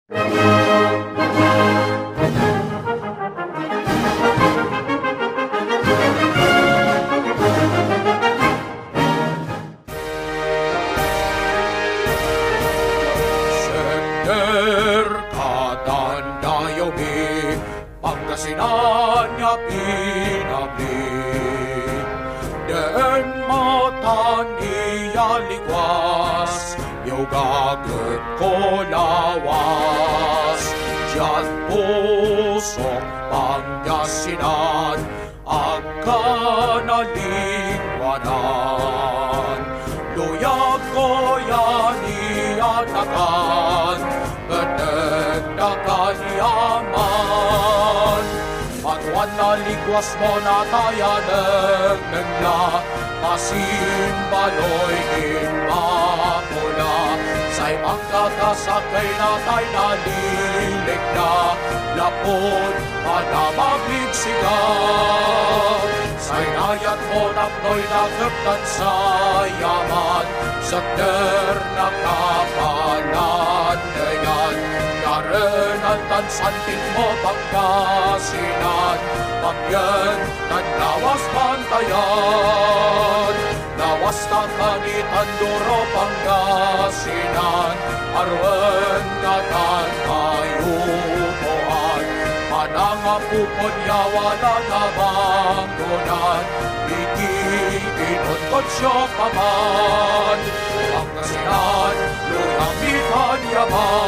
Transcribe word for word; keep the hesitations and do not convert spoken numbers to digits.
Sender katandayomi, Pangasinan nga pinabli. Den matan iya likwas, yaw gagad ko lawas. Diyan pusok Pangasinan, agka nalingwanan. Luyag ko yan iatakan, benegdakan yaman. Patuan na ligwas mo na tayanag nagla, masimbaloy ginmapula. Sa'y magkakasakay na tayo nalilig na, lapon manamaglig siga. Sa'y nayat mo napnoy nagagtan sa yaman, sakder na kapalan na yan. Karenan tansantin mo Pangasinan, pagyan naglawas bantayan. Lawas na kanitan duro Pangasinan, arwen katan mayupuan. Manangapupon yawa na nabangunan, ikikinon kotsyo paman. Pangasinan, luyang ikan yaman.